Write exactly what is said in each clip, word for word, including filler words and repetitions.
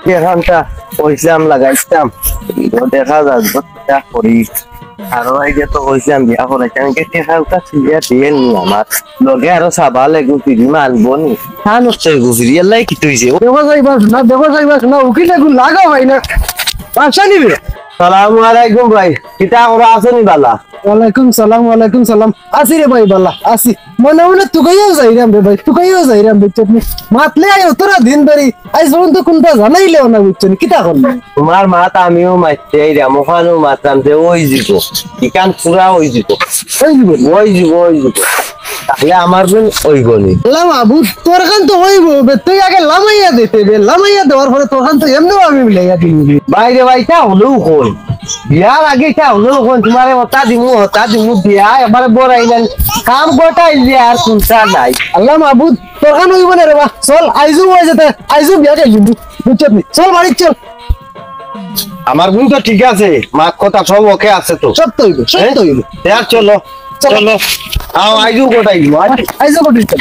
এখানটা কইছিলাম লাগাইতাম দেখা যাক করি আরো আইডিয়া তো কইছিলাম বিয়া করাইতাম টেকাটা সিরিয়া দিয়ে নি আমার লগে আরো সাবালে গুফিরি মানবো নি হ্যাঁ নিশ্চয় গুফিরি এলাই কি তুইছে দেবো যাইবাস না দেবো যাইবাস না উকিলে গুণ লাগা ভাই না বাসা নিবে। সালামু আলাইকুম ভাই কিতা ওরা আসেনি বালা। ওয়ালাইকুম সালাম ওয়ালাইকুম সালাম আসি রে ভাই বালা আসি মনে মনে তুকাইও যাইরাম রে ভাই তুকাইও যাইরাম বুঝছনি মাতলে আইও তোরা দিন ধরে আজ যখন তো কোনটা জানাইলেও না বুঝছনি কিতা করলি তোমার মাত আমিও মারতে আইরা মোখানো মাতাম যে ওই জিগো ইকান পুরা ওই জিগো ওই দিব ওই জিগো ওই জিগো তাহলে আমার গুণ ওই গনি লামা বুঝ তোর কান তো হইব বে তুই আগে লামাইয়া দিতে বে লামাইয়া দেওয়ার পরে তোর কান তো এমনি আমি মিলাইয়া দিবি বাইরে বাইটা হলেও কোন বিয়ার আগে তা হলেও কোন তোমার হতা দিমু হতা দিমু বিয়া এবারে বড়াইলেন কাম গোটাই যে আর কোনটা নাই আল্লাহ মাহবুদ তোর কান হইব না রে বা চল আইজু হয়ে যেতে আইজু বিয়া খাই কিন্তু বুঝছনি চল বাড়ি চল আমার গুণ তো ঠিক আছে মা কথা সব ওকে আছে তো সব তো হইব সব তো হইব यार चलो चलो आओ आइजू गोटाई आज আইজু বটি চল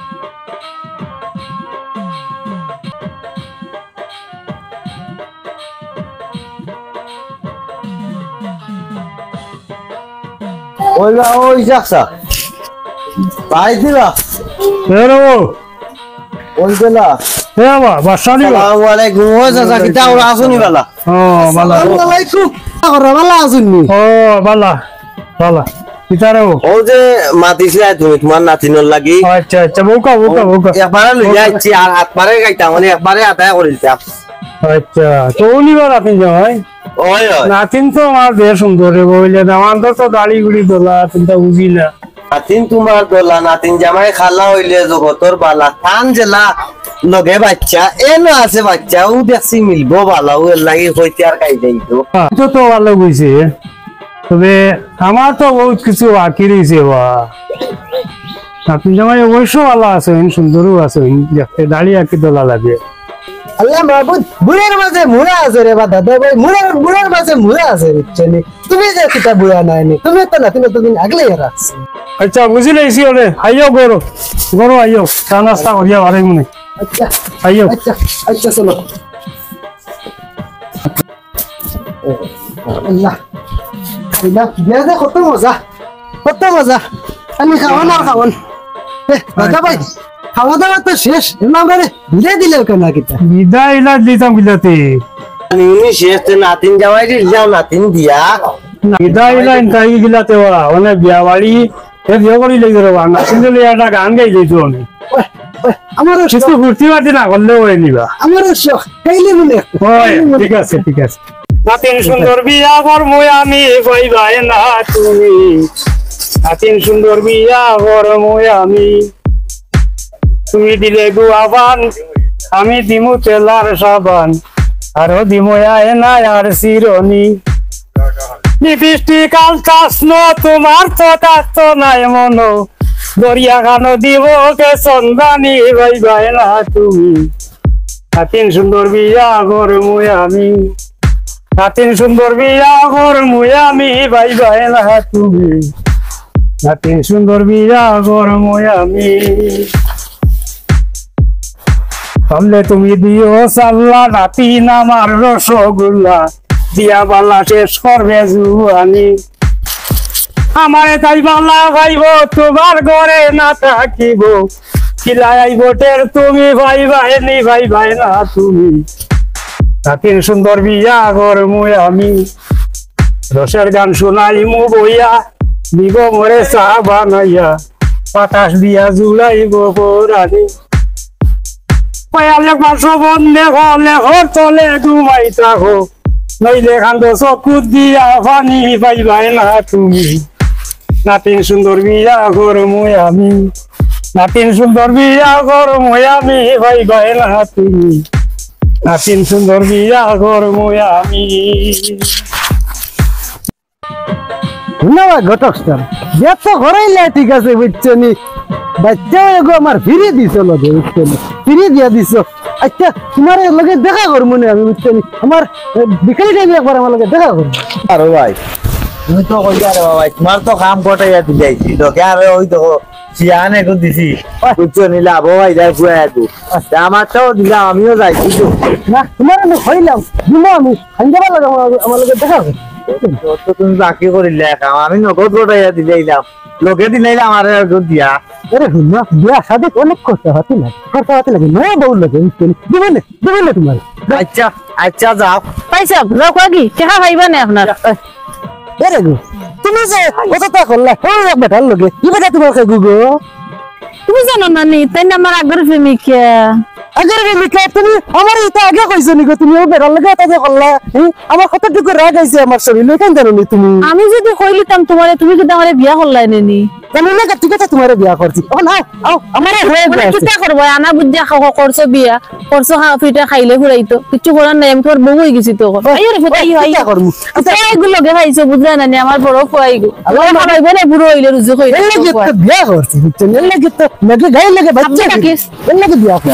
ওই না ওই যাকসা ভাই দিলা হেরো ওই দিলা হে বাবা বাসানি আসসালামু আলাইকুম ওই চাচা কিতা ওরা আসুনি বালা ও বালা আসসালামু আলাইকুম ওরা বালা আসুনি ও বালা বালা কিতারে ও ও যে মাতিছিল তুমি তোমার নাতিনর লাগি আচ্ছা আচ্ছা বোকা বোকা বোকা একবারে লই যাচ্ছি আর একবারে গাইতা মানে একবারে আদায় করে দিতাম আচ্ছা তো উনিবার আপনি যাই ওই ওই নাতিন তো আমার বেশ সুন্দর রে বইলে আমার তো দাড়ি গুড়ি দোলা তুমি বুঝি না নাতিন তোমার দোলা নাতিন জামাই খালা হইলে জগতর বালা খান জেলা লগে বাচ্চা এনো আছে বাচ্চা ও দেখছি মিলবো বালা ও লাগি হইতে আর কাই যাইতো তো তো ভালো বুঝছে তবে আমার তো বহুত কিছু বাকি রয়েছে বা নাতিন জামাই অবশ্য ভালো আছে সুন্দরও আছে দেখতে দাড়ি আর কি দোলা লাগে আল্লাহ মাহবুদ বুড়ের মাঝে মুড়া আছে রে বা দাদা ভাই মুড়ার বুড়ের মাঝে মুড়া আছে বুঝছেনি তুমি যে কিতা বুড়া নাই নি তুমি তো নাতি নতুন আগলে রাখছ আচ্ছা বুঝি লাইছি ওরে আইও গরো গরো আইও চা নাস্তা করিয়া বারে মনে আচ্ছা আইও আচ্ছা আচ্ছা চলো আল্লাহ আল্লাহ বিয়া দে কত মজা কত মজা আমি খাওয়ান আর খাওয়ান দাদা ভাই খাওয়া দাওয়া তো শেষ এমন বিদায় দিলে কেন কিতা বিদায় না দিতাম বিলাতে নিউনি শেষ নাতিন জামাই যাও নাতিন দিয়া বিদায় লাইন তাই গিলাতে ওরা অনেক বিয়া বাড়ি এ বিয়ে করি লেগে রে বাংলা সিন্ধুলি একটা গান গাই দিয়েছো আমি আমারও কিছু ঘুরতে পারছি না করলেও হয়ে নিবা আমারও শখ খাইলে মনে ঠিক আছে ঠিক আছে নাতিন সুন্দর বিয়া করবো আমি ভাই ভাই না তুমি নাতিন সুন্দর বিয়া করবো আমি তুমি দিলে গুয়াবান আমি দিমু তেলার সাবান আরো দিমু না আর শিরনি লিপস্টিক আলতাস ন তোমার কথা তো নাই মনো দরিয়া খানো দিব কে সন্ধানী ভাই ভাই না তুমি নাতিন সুন্দর বিয়া করবো আমি নাতিন সুন্দর বিয়া করবো আমি ভাই ভাই না তুমি নাতিন সুন্দর বিয়া করবো আমি তাহলে তুমি দিও সাল্লা নাতিন আমার রসগোল্লা দিয়া বালা শেষ করবে জুয়ানি আমারে তাই বালা ভাইব তোমার ঘরে না থাকিব কিলাই বোটের তুমি ভাই ভাই নি ভাই ভাই না তুমি নাতিন সুন্দর বিয়া করমু আমি রসের গান শোনাই মু বইয়া দিব মরে চা বানাইয়া বাতাস দিয়া জুড়াইব পরানি পায়ালে পাশো বন্ধে হলে হলে ঘুমাই থাকো নইলে খান্দ চকু দিয়া পানি পাইবাই না তুমি নাতিন সুন্দর বিয়া করমু আমি নাতিন সুন্দর বিয়া করমু আমি পাইবাই না তুমি নাতিন সুন্দর বিয়া করমু আমি ধন্যবাদ ঘটক স্যার বিয়া তো করাইলে ঠিক আছে বুঝছনি বাচ্চা এগো আমার ফিরিয়ে দিছ লগে বুঝছনি ফিরিয়ে দিয়া দিছ আচ্ছা তোমার লগে দেখা করবো না আমি বুঝছনি আমার বিকালি টাইমে একবার আমার লগে দেখা করবো আরে ভাই তুমি তো কইয়া রে ভাই তোমার তো কাম কটাইয়া দিলাইছি তো কে আরে ওই দেখো চিয়ান একো দিছি বুঝছো নিলে আবহাওয়া যায় পুয়া একো আমারটাও দিলাম আমিও যাই বুঝছো না তোমার আমি হইলাম দিমো আমি খাইতে ভালো লাগে আমার লগে দেখা হবে তো তুমি বাকি করিলে একা আমি নগদ গোটাইয়া দিলাম লোকে দিলাইলাম আর দিয়া আরে হুন্না বিয়া শাদি অনেক খরচা হতে লাগে খরচা হতে লাগে না বউ লাগে দিবে না দিবে না তোমার আচ্ছা আচ্ছা যাও পাইছা যাও কি টেকা পাইবা না আপনার আরে গো তুমি যে কথা করলে ওই বেটার লগে কি বেটা তোমার কাছে গুগো তুমি জানো না নি তাই না আমার আগের প্রেমিকা আগে মিকা তুমি আমার এটা আগে কইছো নিগো তুমি ও বেটার লগে এটা যে করলা আমার কতটুকু রাগ আইছে আমার শরীরে কেন জানো নি তুমি আমি যদি কইলিতাম তোমারে তুমি কি আমারে বিয়া করলাই নি জানো না ঠিক আছে তোমারে বিয়া করছি ও না আও আমারে হয়ে গেছে কিটা করব আনা বুঝা খাও করছো বিয়া করছো হা ফিটা খাইলে ফুরাইতো কিছু করার নাই আমি তোমার বউ হই গেছি তো আইও রে ফুটাই আই কি করব এগুলো লগে খাইছো বুঝা না আমার বড় ফুয়াই গো আমার খাইব না বুড়ো হইলে রুজু কই এর লাগি তো বিয়া করছি বুঝছেন এর লাগি তো নাকি গায়ে লাগে বাচ্চা কিস এর লাগি বিয়া করে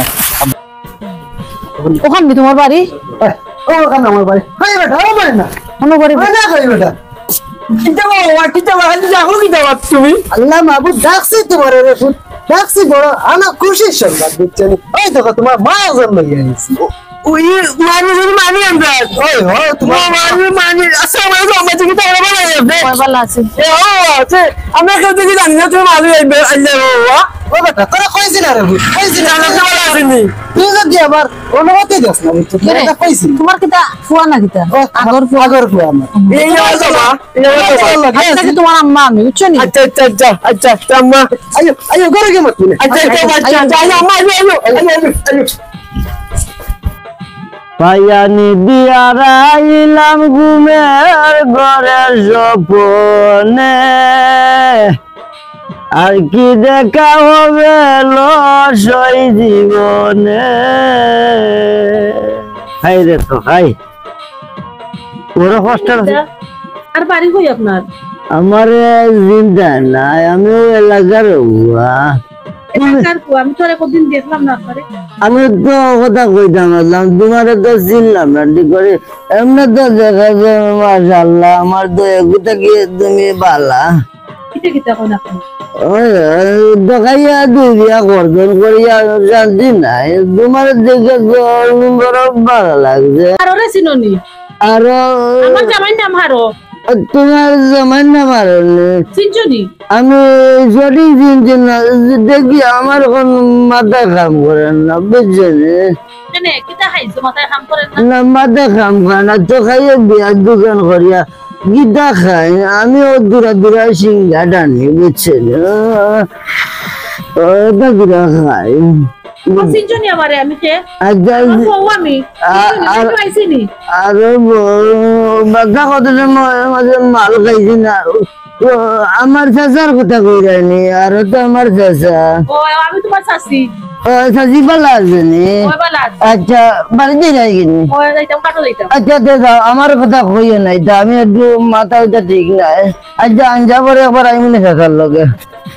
ওখান দি তোমার বাড়ি ও কান আমার বাড়ি হাই বেটা ও মানে না মনে করি না কই বেটা কিটা বাবা কিটা বাবা যাও কি দাও তুমি আল্লাহ মাহবুব ডাকছি তোমার রে ফুল ডাকছি বড় আনা খুশি সংবাদ বুঝছেন ওই দেখো তোমার মা জন্ম হইছে ওই মানে মানে আমরা ওই হো তোমার মানে মানে আচ্ছা আমরা তো আমরা কি তাহলে বলা যাবে কয় ভালো আছে এ ও আছে আমরা কেউ দেখি জানি না তুমি মালু আইবে আইলে বাবা ও বেটা তোরা কইছিস না রে কইছিস না আমরা বলা আসেনি তুই যদি আবার অনুমতি দিস না বুঝছিস এটা কইছিস তোমার কিটা ফুয়া না কিটা আগর ফুয়া আগর ফুয়া আমার এই যাও বাবা এই যাও আচ্ছা কি তোমার আম্মা আমি বুঝছো নি আচ্ছা আচ্ছা আচ্ছা আচ্ছা আচ্ছা আম্মা আয়ো আয়ো ঘরে গে মত আচ্ছা আচ্ছা আচ্ছা আয়ো আম্মা আয়ো আয়ো আয়ো আয়ো পায়ানি দিয়া রাইলাম ঘুমের ঘরের স্বপ্নে আর কি দেখা হবে লসই জীবনে হাই রে তো হাই ওরা কষ্ট আছে আর বাড়ি কই আপনার আমার চিন্তা নাই আমিও এলাকার হুয়া এলাকার কো আমি তোরে কদিন দেখলাম না আপনারে আমি তো কথা কইতাম আসলাম তোমার তো চিনলাম না ঠিক করে এমনি তো দেখা যায় মাশাআল্লাহ আমার তো এগুতা কি তুমি বালা কিটা কিটা কোন আপনি ওই দেখাইয়া দুই বিয়া করজন করিয়া শান্তি নাই তোমার দেখে তো বড় ভালো লাগছে আর ওরে চিননি আর আমার জামাই নাম হারো তোমার জমান না মারলে চিনছনি আমি সঠিক চিনছি না দেখি আমার কোন মাথা কাম করে না বুঝছেন কেনে কিটা খাইছো মাথায় কাম করে না না মাথা কাম খায় না তো খাইয়ে বিয়ার দোকান করিয়া গিটা খাই আমি ও দূরা দূরা সিঙ্গা টানি বুঝছেন ওটা দূরা খাই চিনছনি আমারে আমি কে আচ্ছা বউ আমি আর আইছিনি আর বাচ্চা কত মাঝে মাল খাইছি না আমার চাচার কথা কই রানি আর তো আমার চাচা ও আমি তোমার শাশি চাচি পালা আছে নি ওই বালা আছে আচ্ছা বাড়িতে যাই কিনি ওই যাইতাম কাটো যাইতাম আচ্ছা দেখা আমার কথা কইও নাই তা আমি একটু মাথা ওইটা ঠিক নাই আচ্ছা আঞ্জা পরে একবার আমি মনে চাচার লগে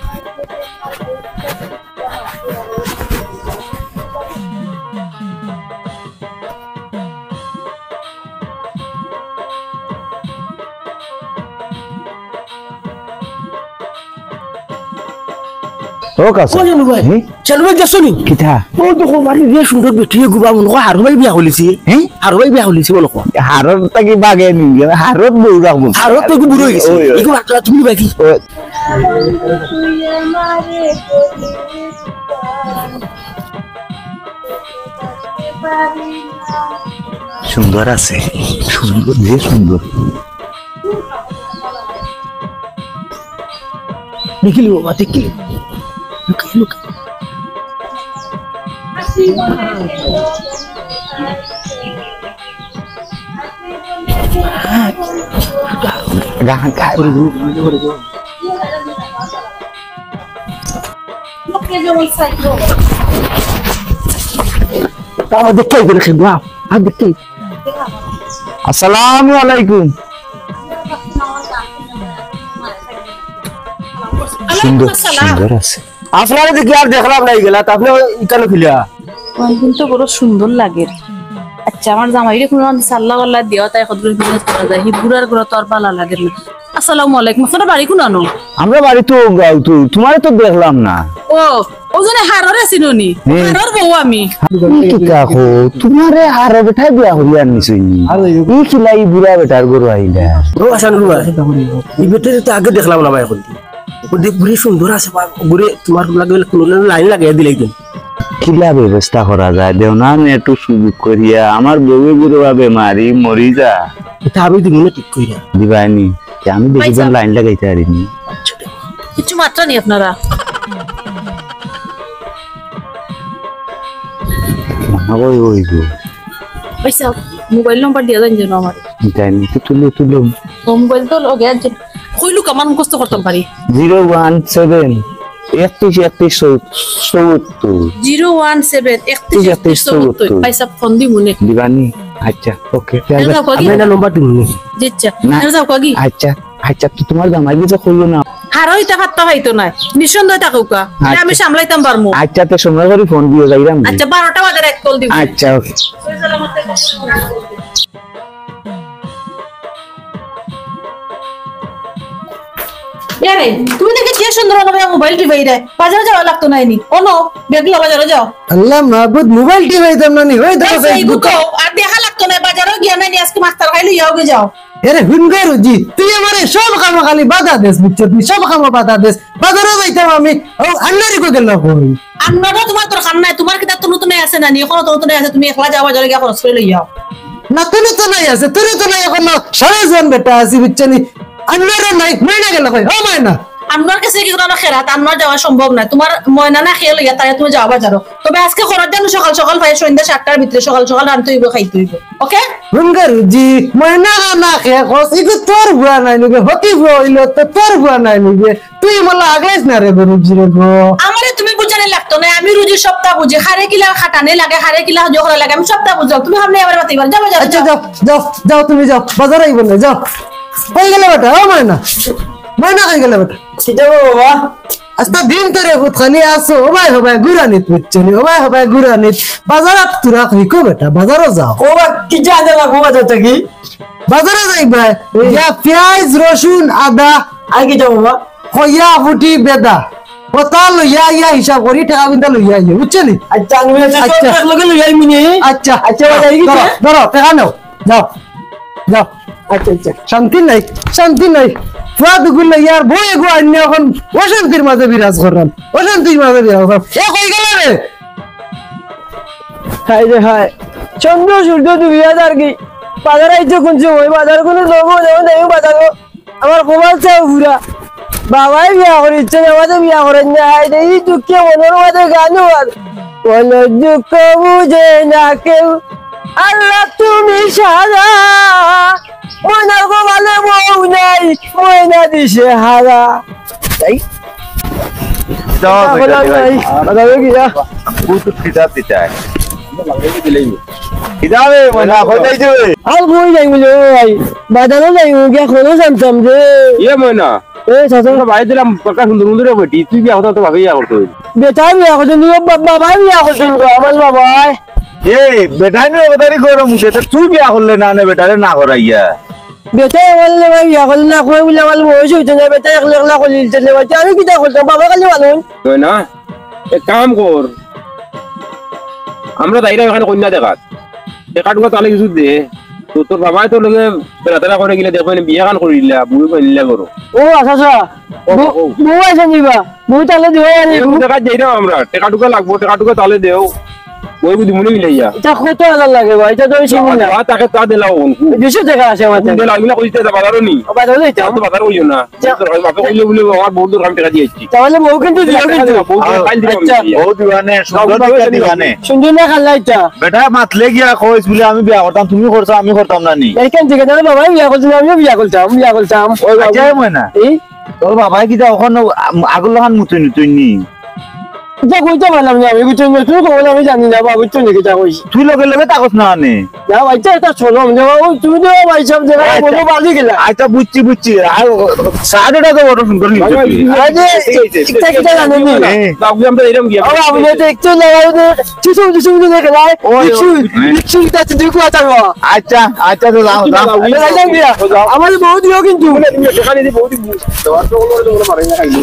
ও কাছে জানো ভাই চলো ভাই যাসো নি কিটা ও দেখো মানে যে সুন্দর বেটি গুবা মন কো হারো ভাই বিয়া হলিছি হ্যাঁ হারো ভাই বিয়া হলিছি বলো কো হারত তাকি বাগে নি হারত বউ রাখবো হারো তো বুড়ো হই গেছে ইগো বাকলা তুমি ভাই কি সুন্দর আছে সুন্দর যে সুন্দর দেখিলি বাবা দেখিলি লুকাই লুকাই গান গায় তাও দেখাই করে খেয়ে বাপ আর দেখাই আসসালামু আলাইকুম সুন্দর সুন্দর আছে আপনারা দেখি আর দেখলাম নাই গেলা তা আপনি ইকানো খিলা কিন্তু বড় সুন্দর লাগে আচ্ছা আমার জামাইরে কোনো সাল্লা ওয়াল্লা দেওয়া তাই কত বিজনেস করা যায় হিবুরার গুলো তো আর ভালো লাগে না আসসালামু আলাইকুম আপনার বাড়ি কোন আনো আমরা বাড়ি তো তোমার তো দেখলাম না ও ওজনে হাররে চিনুনি হারর বউ আমি কি কাকো তোমারে আর বেটা বিয়া হইয়া নিছই ই খিলাই বুড়া বেটার গরু আইলা ও আসান রুবা এই বেটারে তো আগে দেখলাম না ভাই এখন ও দেখ বুড়ি সুন্দর আছে বুড়ি তোমার লাগে কোন লাইন লাগিয়ে দিলে একদিন কিলা ব্যবস্থা করা যায় দেও না একটু সুযোগ করিয়া আমার বউ বুড়া বেমারি মরি যা এটা আমি দিব না ঠিক কইরা দিবানি আমি দেখিবেন লাইন লাগাইতে পারিনি কিছু মাত্রা নেই আপনারা ওই ওই গো পয়সা মোবাইল নাম্বার দিয়া দেন যেন আমার জানি তো তুলো তুলো ও মোবাইল তো লগে আছে কইলু কামান কষ্ট করতাম পারি জিরো ওয়ান সেভেন একত্রিশ একত্রিশ সত্তর জিরো ওয়ান সেভেন একত্রিশ একত্রিশ সত্তর পয়সা ফোন দি মনে দিবানি আচ্ছা ওকে আমি না নাম্বার দিব না জিচ্ছা যাও কাগি আচ্ছা আচ্ছা তো তোমার জামাই যে কইলো না হারই তা ফাত্তা হইতো না নিঃসন্দেহ থাকুকা আমি সামলাইতাম পারমু আচ্ছা তো সময় করে ফোন দিয়ে যাইরাম আচ্ছা বারোটা বাজে এক কল দিব আচ্ছা ওকে ইয়ারে তুমি দেখে কি সুন্দর ভাবে মোবাইল টিপাই রে বাজারে যাওয়া লাগতো না নি ওনো বেগলা বাজারে যাও আল্লাহ মাহবুব মোবাইল টিপাইতাম না নি ওই দেখো ফেসবুক আর দেখা লাগতো না বাজারে গিয়া নাই আজকে মাস্টার খাইলে যাও গে যাও আরে হুনগার জি তুই আমারে সব কাম খালি বাধা দেস বুঝছ তুই সব কাম বাধা দেস বাজারে যাইতাম আমি ও আন্নারি কো গেল কই আপনারও তোমার তোর খান নাই তোমার কিতা তো নতুন আছে না নি এখন তো নতুন আছে তুমি একলা যাও বাজারে গিয়া খরচ করে লই যাও না তুই তো নাই আছে তুই তো নাই এখন সারা জন বেটা আসি বুঝছনি আন্নারে নাই মাইনা গেল কই ও মাইনা আপনার কাছে কি কোনো খেরাত আপনার যাওয়া সম্ভব না তোমার ময়না না খেয়ে লইয়া তাই তুমি যাওয়া বাজারো তবে আজকে খরচ জানো সকাল সকাল ভাই সন্ধ্যা সাতটার ভিতরে সকাল সকাল রান্না হইব খাইতে হইব ওকে হুনগার জি মাইনা না খেয়ে কস ইগো তোর বুয়া নাই নিবে হতি বুয়া হইলো তো তোর বুয়া নাই নিবে তুই মলা আগলাইস না রে গরু জি রে গো আমারে তুমি বুঝানে লাগতো না আমি রুজি সপ্তাহ বুঝি হারে কিলা খাটানে লাগে হারে কিলা জোহরা লাগে আমি সপ্তাহ বুঝাও তুমি সামনে আবার বাতিবার যাও যাও আচ্ছা যাও যাও যাও তুমি যাও বাজারে আইব না যাও কই গেলে বেটা ও মাইনা মাইনা কই গেলে বেটা যাবো বাবা আস্তা দিন তোরে ভূত খালি আসো ও ভাই হবে গুরানিত বুঝছনি ও ভাই হবে গুরানিত বাজারত তুরা কই কো বেটা বাজারও যাও ও বা কি জানে লাগবো বাজার থেকে বাজারে যাইবা ইয়া পেঁয়াজ রসুন আদা আর কি যাবো বাবা কইয়া ফুটি বেদা কথা লইয়া ইয়া হিসাব করি টাকা বিন্দা লইয়া ইয়া বুঝছনি আচ্ছা আমি আচ্ছা। লগে লই আই মিনি আচ্ছা আচ্ছা, বাজারে গেছে? ধরো, ধরো টাকা নাও যাও যাও আচ্ছা আচ্ছা শান্তি নাই শান্তি নাই ফুয়াদ গুলো ইয়ার বই গো অন্য এখন অশান্তির মাঝে বিরাজ করেন অশান্তির মাঝে বিরাজ করেন এ কই গেল রে হাই রে হাই চন্দ্র সূর্য দুই হাজার কি বাজার আইছো কোন সময় বাজার কোনো লোক যেমন দেখ বাজার আমার কমাল চাও পুরা বাবাই বিয়া করে ইচ্ছে আমাদের বিয়া করেন না হাই রে এই দুঃখে মনের মাঝে গানও আর কোন দুঃখ বুঝে না কেউ আল্লাহ তুমি সারা মনের কমালে বউ নাই ময়না দিছে হারা তাই দাও বেটা নাই বাজারে গিয়া বুত খিদা দিতাই খিদাবে মনা কইতাই দিবে আর বই যাই বলে ভাই বাজারে যাই গিয়া কোনো জানতাম যে ইয়ে ময়না এই চাচা তোর ভাই দিলাম কাকা সুন্দর সুন্দর বেটি তুই বিয়া হতো তো ভাবে ইয়া করতো বেটা বিয়া করছেন বাবা বিয়া করছেন আমার বাবাই এই বেটাই নো কথারি করো মুখে তো তুই বিয়া করলে না নে বেটারে না করাইয়া বেটা বললে ভাই বিয়া করলে না কই বলে আমার বয়স হইছে না বেটা একলা একলা কইল চলে বাচ্চা আমি কিটা করতাম বাবা কালি মানুষ তুই না এক কাম কর আমরা দাইরা ওখানে কন্যা দেখাত টাকাটুকু তালে কিছু দে তো তোর বাবাই তোর লগে বেড়াতেরা করে গেলে দেখো বিয়া কান করিলা বুড়ি কইলা করো ও আচ্ছা আচ্ছা বউ আছে নিবা বউ তাহলে দিও আনি দেখা যাই না আমরা টাকাটুকু লাগবো টাকাটুকু তালে দেও ওই বুদ্ধি মনে মিলাইয়া এটা কত হাজার লাগে ভাই এটা তো চিনি না তাকে তা দিলাও দুশো টাকা আছে আমার দিলা আগলা কইতে বাজারও নি বাজারে যাইতে তো বাজার কইও না তোর বাবা কইলে বলে আমার বহুত দূর কাম টাকা দিয়েছি তাহলে বউ কিন্তু দিও কিন্তু বহুত কাল দিলাম ও দিবানে সুন্দর দিকা দিবানে সুন্দর না খাল্লাইটা বেটা মাতলে গিয়া কইস বলে আমি বিয়া করতাম তুমি করছো আমি করতাম না নি এইখান থেকে তাহলে বাবা বিয়া করছেন আমিও বিয়া করতাম বিয়া করতাম ওই আচ্ছা ময়না এই তোর বাবাই কি যা ওখানে আগুল লাগান মুতুই নি তুই নি এটা কইতে পারলাম না আমি বুঝছো না তুই কইলে আমি জানি না বাবা বুঝছো নাকি তা কইছি তুই লগে লগে তাকস না আনে না ভাইটা এটা চলো আমি যাবো তুমি তো ভাই সব জায়গা বলো বাজি গেলা আচ্ছা বুঝছি বুঝছি আর সাড়েটা তো বড় সুন্দর লিখছি আরে এটা কি জানো নি বাবু আমরা এরকম গিয়া ও আমি তো একটু লাগাই দে কিছু কিছু কিছু দেখে লাই কিছু কিছু তা তুই কো আতারবা আচ্ছা আচ্ছা তো যাও যাও আমার বহুত দিও কিন্তু তুমি সেখানে দি বহুত তোমার তো বলে বলে মারাই না খাইলি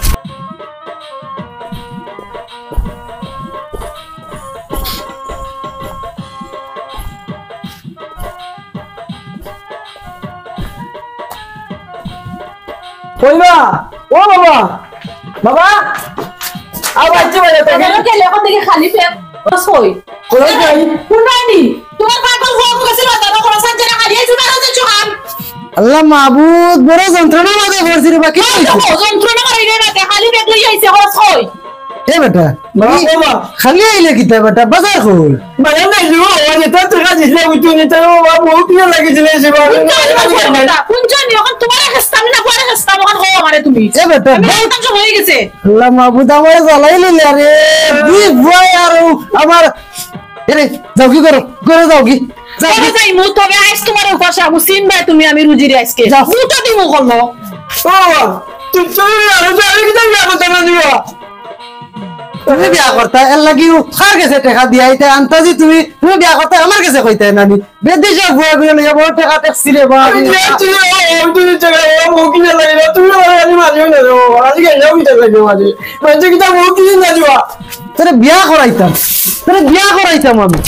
কইবা ও বাবা বাবা আও বাচ্চা বলে তো কেন কে লেখন থেকে খালি ফেক বস হই কই যাই শুনাইনি তোমার পাগল হওয়া গেছে বাজানো কোন সাজনা হারিয়ে যাবে না তো চুহান আল্লাহ মাবুদ বড় যন্ত্রণা মাঝে করছি রে বাকি যন্ত্রণা করে না খালি ফেক লই আইছে বস হই এ বেটা বাবা খালি আইলে কিতা বেটা বাজার কই মানে না জো ওরে তো তো কাজ দিলে বুঝছো নি তো বাবা বহুত কি লাগিছিল সে বাবা কুঞ্জনি এখন তোমার হাসতাম না পরে হাসতাম এখন হও আমারে তুমি এ বেটা একদম সময় হয়ে গেছে আল্লাহ মাবুদ আমারে জ্বালাইলি রে বি ভয় আর আমার এরে যাও কি করো করে যাও কি যাও তবে যাই মু তবে আইস তোমার উপর সাবু সিনবা তুমি আমি রুজিরে আজকে মু তো দিমু করলো বাবা তুই চলে আলো তো আমি কি জানি কথা না দিবা তুমি বিয়া করতা এর লাগি খার গেছে টাকা দিয়া এটা আন্তাজি তুমি তুমি বিয়া করতা আমার কাছে কইতা নানি বেদিশা বুয়া বিয়া লইয়া বড় টাকা ট্যাক্সি রে বা তুই তুই জায়গা ও কি না লাগে তুমি আমি মারিও না রে আজকে যাও কি লাগে মাঝে মানে কি তা ও কি না দিবা তোরে বিয়া করাইতাম তোরে বিয়া করাইতাম আমি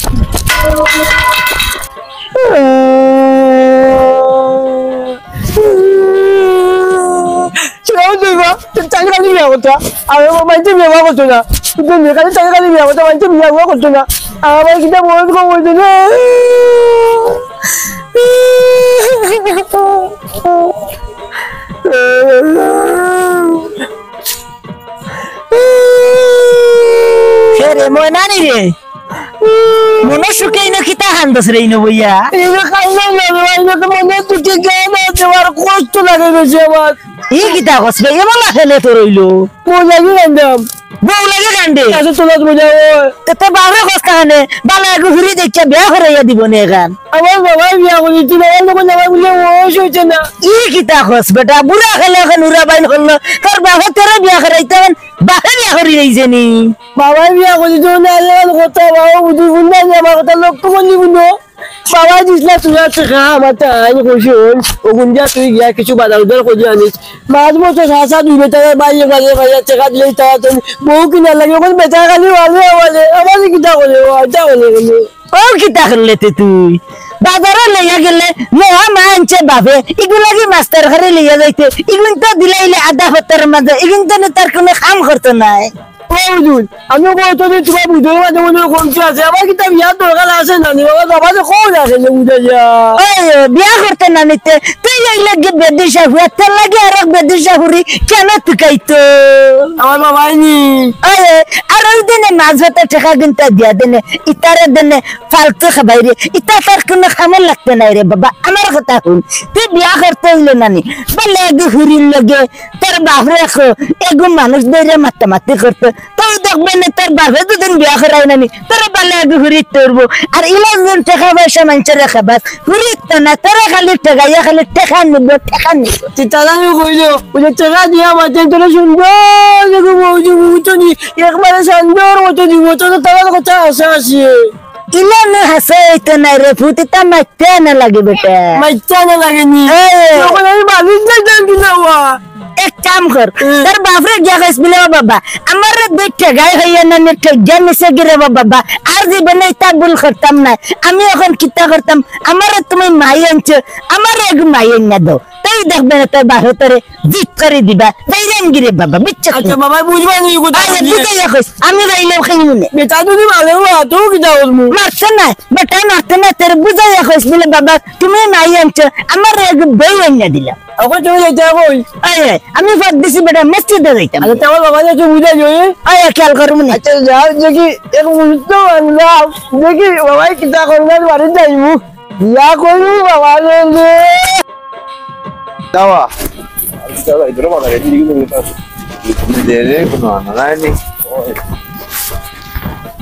চলো দিবা চাকরি আমি বিয়া করতা আমি মাইতে বিয়া করতো না কিন্তু মেকানি চাকরি বিয়া করতা মাইতে বিয়া করতো না আমার কিটা মন কম হইছে রে রে ময়নানি রে মনে সুখে ইনো কিতা হান্দস রে ইনো বইয়া এটা খাইলে না এটা তো মনে তুই গান আছে আর কষ্ট লাগে গেছে আমার ই কিতা কসবে এ বলা খেলে তো রইলো মজা কি গান্দাম বউ লাগে কান্দে আচ্ছা তোলা মজা তে বাবরে কস কানে বালা একটু ঘুরি দেখছে বিয়া করাইয়া দিব নে গান আমার বাবাই বিয়া করি তুই বাবার লোক যাওয়া বলে ও হইছে না ই কিতা কস বেটা বুড়া খেলে এখন উড়া বাইন হলো তোর বাবা তোরে বিয়া করাইতে বাহে বিয়া করি রইছে নি বাবাই বিয়া করি তো না কথা বাবা বুঝি বুঝনা আমার কথা লক্ষ্য করলি বুঝো বাবা দিসলা তুই আছে খা আমার তাই কইছি ওগুন যা তুই গিয়া কিছু বাজার উদার করে আনিস মাঝ মতো সাসা দুই বেটার বাইরে বাইরে বাইরে টাকা দিলে তারা তো বউ কিনা লাগে ওখানে বেচা খালি বলে বলে আমার কিটা বলে ও যা বলে বলে ও কিতা করলে তুই বাজারে লইয়া গেলে লোহা মানছে বাপে এগুলা কি মাস্টার ঘরে লইয়া যাইতে এগুলো তো দিলাইলে আধা হতার মাঝে এগুলো তো তার কোনো কাম করতো নাই বুঝুন আমি কত দিন তোমার বুঝে মাঝে মধ্যে কমছে আছে আমার কিতা বিয়ার দরকার আছে না বাবা বাবা তো কম আছে যে বুঝে যা বিয়া করতে না নিতে তুই লাগে বেদিশা হুয়া তোর লাগে আর বেদিশা হুরি কেন তুকাইতো আমার বাবাই নি আর ওই দিনে মাছ ভাতের টাকা কিন্তু দিয়া দেনে ইতারে দেনে ফালতু খাবাইরে ইতা তার কোনো খামের লাগতে নাই রে বাবা আমার কথা শুন তুই বিয়া করতে হইলো নানি বলে এগু হুরির লগে তোর বাপরে রাখো এগু মানুষ বেড়ে মাতামাতি করতো তোর দেখবে না তোর বাপে দুদিন বিয়া করাই নানি তোর বলে এগু হুরির তরবো আর ইলাজ দিন টাকা পয়সা মানুষের রেখা বাস হুরির তো না তোরা খালি টাকা ইয়া খালি টাকা নিব টাকা নিব চিন্তা আমি কইলো ওই টাকা দিয়া মাঝে তোরা সুন্দর দেখো বউজি বুঝনি একবারে সুন্দর মতো দিব তো তার কথা আশা আছে ইলা না হাসে তো নাই রে ফুটিটা মাইতে না লাগে বেটা মাইতে না লাগেনি তখন আমি বালিশ লাগতাম কিনা ওয়া এক কাম কর তোর বাপরে গিয়া কইস বলে বাবা আমার দুই টাকাই হইয়া না নে ঠেগা নিছে গিরে বাবা আর জীবনে তা ভুল করতাম না আমি এখন কিতা করতাম আমার তুমি মাই আনছো আমার এক মাই না দাও তাই দেখবে না তোর বাপরে তোরে জিত করে দিবা যাইলেন গিরে বাবা বিচ্ছা আচ্ছা বাবা বুঝবা নি কথা বুঝাইয়া কইস আমি যাইলে খাইনি নে বেটা তুমি ভালো তো কি দাও মারছে না বেটা মারতে না তোর বুঝাইয়া কইস বলে বাবা তুমি মাই আনছো আমার এক বই না দিলা ওকে তুমি যাইতে কই আয় আমি ফাদ দিছি বেটা মসজিদে যাইতাম আচ্ছা তোমার বাবা যে বুঝাই জয় আয় খেয়াল করুম না আচ্ছা যাও দেখি এক মুহূর্ত আনলাম দেখি বাবাই কিতা করবার বাড়ি যাইবো বিয়া করবো বাবা রে যাওয়া দাদা ইধর বাজারে দিকে দেরে কোনো আনা নাই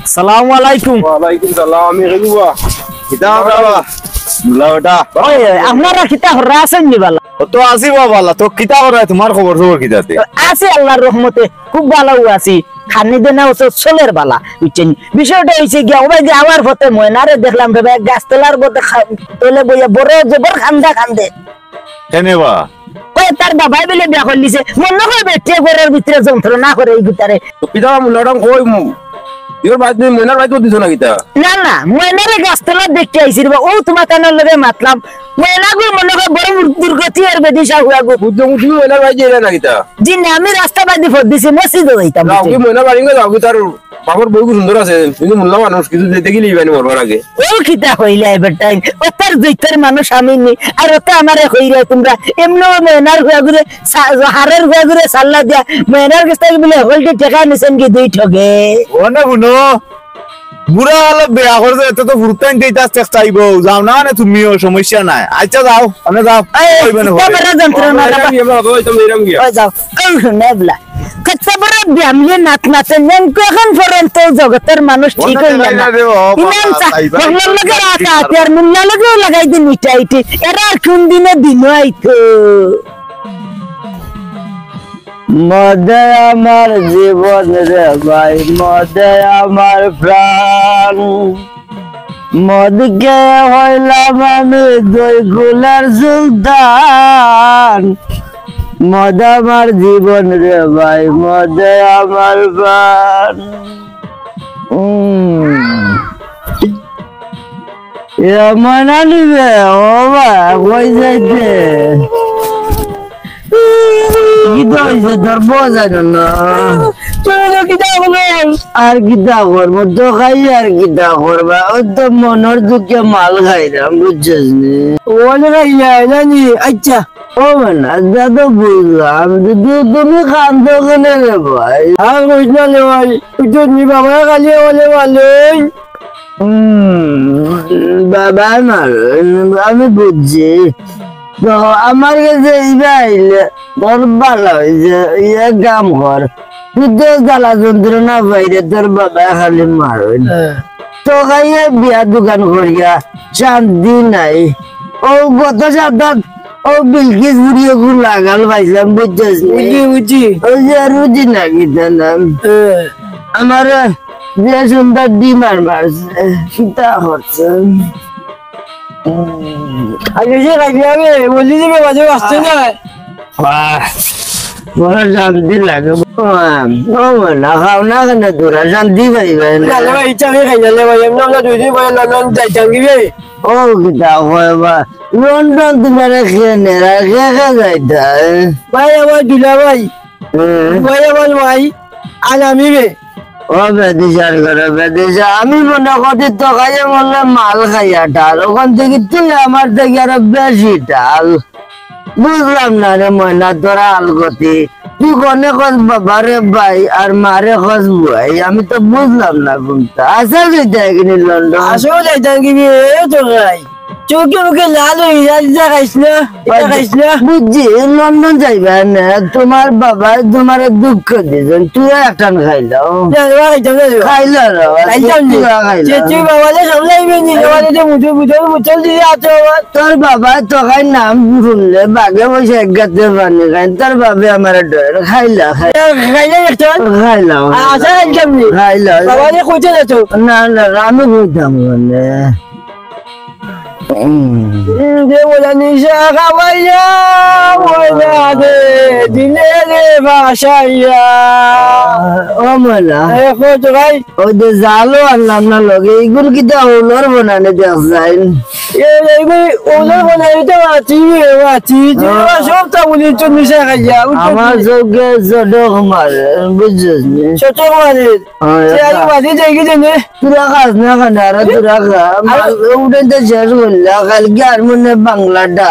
আসসালামু আলাইকুম। ওয়ালাইকুম সালাম। আমি রেগুবা কিতা বাবা বুলা বেটা ওই আপনারা কিতা হরা আছেন নি বালা? তো আসি বাবা তো কিতা করে তোমার খবর খবর কিতাতে আছে আল্লাহর রহমতে খুব ভালো আছি। খানি দেনা ওসব চলের বালা বুঝছেন। বিষয়টা হয়েছে গিয়া ওবাই যে আমার পথে ময়নারে দেখলাম ভেবে গাছতলার পথে তোলে বইয়া বড় জবর খান্দা খান্দে। কেনে বা ওই তার বাবাই বলে বিয়া করে লিছে মনে হয় বেটে ঘরের ভিতরে যন্ত্রণা করে এই ভিতরে। তো পিতা মুলাডাম কই ইওর বাইত নি ময়নার বাইত দিছ না কিতা? না না ময়নারে গাছতলা দেখতে আইছি রে ও তোমার কানের লগে মাতলাম ময়না গো মনে হয় বড় দুর্গতি আর বেদিশা হুয়া গো বুদ্ধ মুঠি ময়নার বাইত যাই না কিতা? জি না আমি রাস্তা বাদি ফট দিছি মসজিদে যাইতাম। যাও কি ময়নার বাড়ি গো যাও কি তার বাবার বউ সুন্দর আছে কিন্তু মুল্লা মানুষ কিছু যেতে গেলি বাইনি মরবার আগে। ও কিতা হইলা এবার টাইম ও তার জৈতের মানুষ আমি নি আর ওতে আমারে হইরা তোমরা এমন ময়নার হুয়া ঘুরে হারের হুয়া ঘুরে সাল্লা দিয়া ময়নার কাছ থেকে বলে হলটি টাকা নিছেন কি দুই ঠগে। ও না বুনো বুড়া হলে বিয়া করছে এত তো ফুরতাইন দিতে চেষ্টা আইবো যাও না না তুমিও সমস্যা নাই। আচ্ছা যাও আমরা যাও কইবেন তোমরা যন্ত্রণা আমি এমন কই তুমি এরম গিয়া ও যাও ও নেবলা কত বড় ব্যামলে নাত নাতে নেমকো এখন পর্যন্ত জগতের মানুষ ঠিক হইল না। ইমাম সাহেব বলল লাগে রাতা আর মুল্লা লাগে লাগাই দিন মিটাইটি এরা কোন দিনে দিন আইতো। মদে আমার জীবন রে ভাই মদে আমার প্রাণ মদকে হইলাম আমি দুই গুলার সুলতান মদ আমার জীবন রে ভাই মদে আমার প্রাণ। এমন আনিবে ও বা কই যাইতে আর গীতা করবো তো খাই আর গীতা করবা ও তো মনের দুঃখে মাল খাইলাম বুঝছিস নি। আচ্ছা ও মানে দাদা বুঝলাম তুমি কান্দো কেনে রে ভাই? আর বুঝলাম ভাই তুমি বাবা কালি বলে ভালোই বাবা মার আমি বুঝছি তো আমার কাছে আইলে তোর ভালো হয়েছে ইয়ে কাম কর তুই তো জ্বালা যন্ত্রণা বাইরে তোর বাবা খালি মার তো খাইয়ে বিয়া দোকান করিয়া শান্তি নাই। ও গত সপ্তাহ ও বিলকিস বুড়িয়ে খুব লাগাল পাইছিলাম বুঝছিস বুঝি ওই যে রুজি নাকি তার নাম আমার যে সুন্দর ডিমার মারছে সীতা হচ্ছে আগে যে রাখি হবে বলি দিবে বাজে আসছে না বড় শান্তি লাগে না খাও না কেন তোরা শান্তি পাইবে না ইচ্ছা খাই যালে ভাই এমন আমরা দুই দিন পরে লন্ডন যাইতাম কি ও কিতা হয় বা লন্ডন তোমার খেয়ে নেরা খেয়ে খেয়ে যাইতা ভাই আমার দুলা ভাই ভাই আমার ভাই আর আমি রে ও বেদিশার ঘরে বেদিশা আমি মনে করি তো খাইয়ে বললে মাল খাইয়া ডাল ওখান থেকে তুই আমার থেকে আরো বেশি ডাল বুঝলাম না রে ময়না তোরা আলগতি তুই কনে খোঁজ বাবারে ভাই আর মারে খোঁজ ভাই আমি তো বুঝলাম না কোনটা আসা যাইতে কিনি লন্ডন আসো যাইতে কিনি তো ভাই চোখে মুখে লাল হয়ে খাইস না খাইস না বুঝছি লন্ডন যাইবা না তোমার বাবা তোমার দুঃখ দিয়েছেন তুই একটা খাইলাও খাইলো তোর বাবা তোকাই নাম শুনলে বাঘে বসে এক গাছে পানি খাই তোর বাবা আমার ডর খাইলা খাইলা খাইলাম খাইলাম না না আমি বুঝতাম মানে যে বলে নিশা খাওয়াইয়া ময়না দে দিলে রে ভাসাইয়া ও ময়না এখন তো ভাই ওই যে জালো আনলাম না লগে এইগুলো কি তা ওলর বানানে দেখ যায় এইগুলো ওলর বানাইতে আছি আছি সব তা বলি তো নিশা খাইয়া আমার সঙ্গে জডক মারে বুঝছিস নি ছোট মারে সে আগে বাদি যাই কি জানে তুরা খাস না খানা রে তুরা খা উঠে তো শেষ কালকে আর মনে বাংলাটা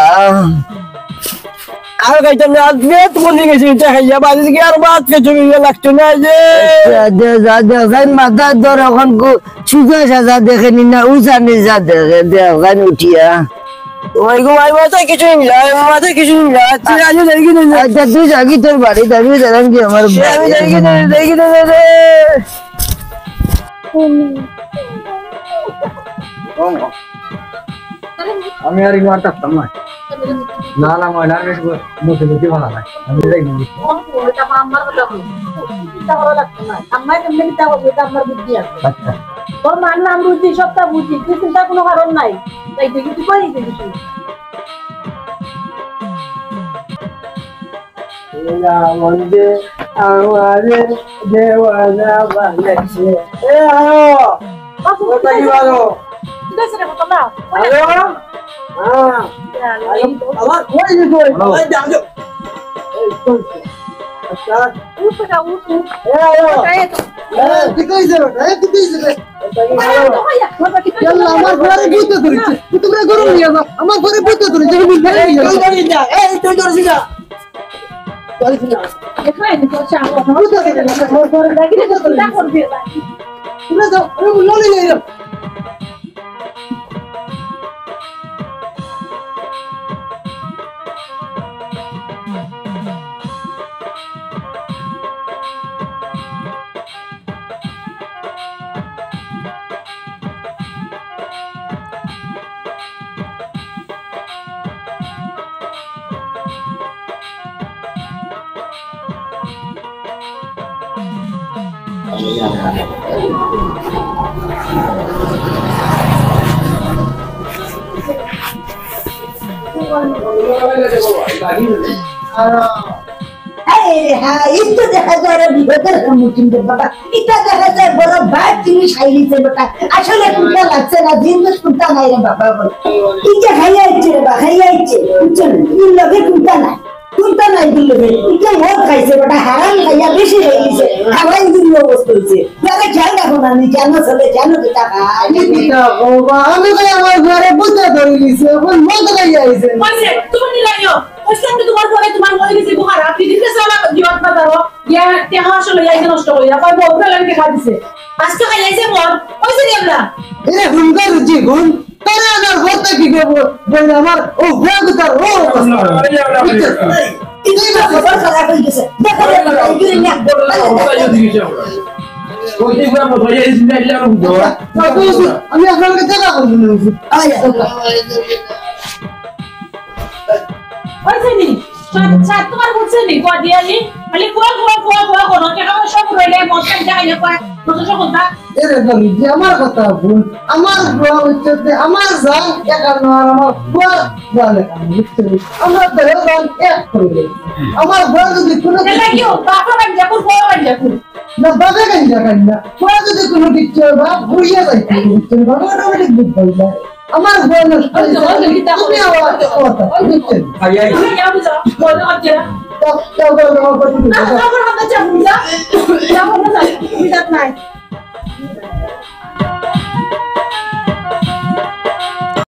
আর খাইতাম না আজ বেত বলি গেছি এটা খাইয়া বাড়ি থেকে আর বাদ কিছু লাগতো না যে যা দেখাই মাথা ধর এখন সুজা সাজা দেখে নি না উঁচা নিচা দেখে দেখান উঠিয়া ওই গো ভাই মাথায় কিছু মিলা মাথায় কিছু মিলা তুই আজ দেখি না আচ্ছা তুই যাবি তোর বাড়ি যাবি জানান কি আমার আমি দেখি না দেখি না রে আমি আর ইমার থাকতাম না না না ময়নার মধ্যে মধ্যে ভালো নাই আমি যাই আচ্ছা তোর মান নাম বুঝি সবটা বুঝি তুই চিন্তা কোনো কারণ নাই তাই দেখি তুই কই দিবি মন্দির আমারে দেওয়ানা বানাইছে এ আলো কোথায় গেলো ঠিক আছে রে কথা না হ্যালো হ্যাঁ আমার কই দিছো এই যাও এই কই আচ্ছা উঠ না উঠ উঠ এ আলো তাই এ ঠিক আছে রে এ ঠিক আছে রে চল আমার ঘরে বুঝতে ধরেছে তোমরা গরম নিয়ে যাও আমার ঘরে বুঝতে ধরেছে আমি ঘরে নিয়ে যাও এই তুই ধরছিস না এখানে তো চাও বুঝতে ধরেছে আমার ঘরে লাগি না চিন্তা করবি তোমরা যাও আমি ললি নিয়ে যাও একটু দেখা যায় বিপদের সম্মুখীন বাবা এটা দেখা যায় বড় ভাই জিনিস খাইলিছে বেটা আসলে কোনটা লাগছে না জিনিস কোনটা নাই রে বাবা এটা খাইয়া ইচ্ছে রে বাবা খাইয়া ইচ্ছে বুঝছেন এই লগে কোনটা নাই কোনটা নাই দিল রে এটা মদ খাইছে বেটা হারাম খাইয়া বেশি খাইলিছে খাওয়াই দিল অবস্থা হইছে তাহলে খেয়াল রাখো না নি কেন চলে কেন কিটা খাই কিটা বাবা আমি কই আমার ঘরে বুঝতে ধরিলিছে এখন মদ খাইয়া আইছে কইছে তুমি নি লাইও কইছে আমি তোমার ঘরে তোমার ঘরে গেছি বুখার আপনি দিতে সালা জীবন বাজারো ইয়া তেহা আসলে ইয়া নষ্ট কইরা কই বউরা লাগে খাই দিছে আজকে খাইছে মদ কইছে নি আমরা এরে হুঙ্গা রুচি গুণ তারে আমার ঘরটা কি করব বল আমার ও ভোগ তার ও এই না খবর খারাপ হয়ে গেছে দেখো রে বাবা এগুলি না আমি আপনাকে দেখা করব আয়া কইছে নি সাত তোমার বলছে নি কোয়া দিয়ালি খালি কোয়া কোয়া কোয়া কোয়া কোন কেন সব রইলে মদ খাই যাইলে কোয়া কত সব কথা এরে বলি যে আমার কথা ভুল আমার বড় হচ্ছে আমার জান একান্ন আর আমার বড় জানে আমরা তো জান এক করে আমার বড় যদি কোনো এটা কি বাবা বান যাকুর বড় বান যাকুর না বাবা কেন জানেন না বড় যদি কোনো কিছু বা বুঝিয়ে যাইতে বাবা অটোমেটিক বুঝতে যায় আমার বড় নষ্ট তুমি আমার কথা বুঝছেন আই যাও যাও বড় হচ্ছে তো তো আমার কথা না আমার হাতে যা বুঝা যা বড় যা বুঝা নাই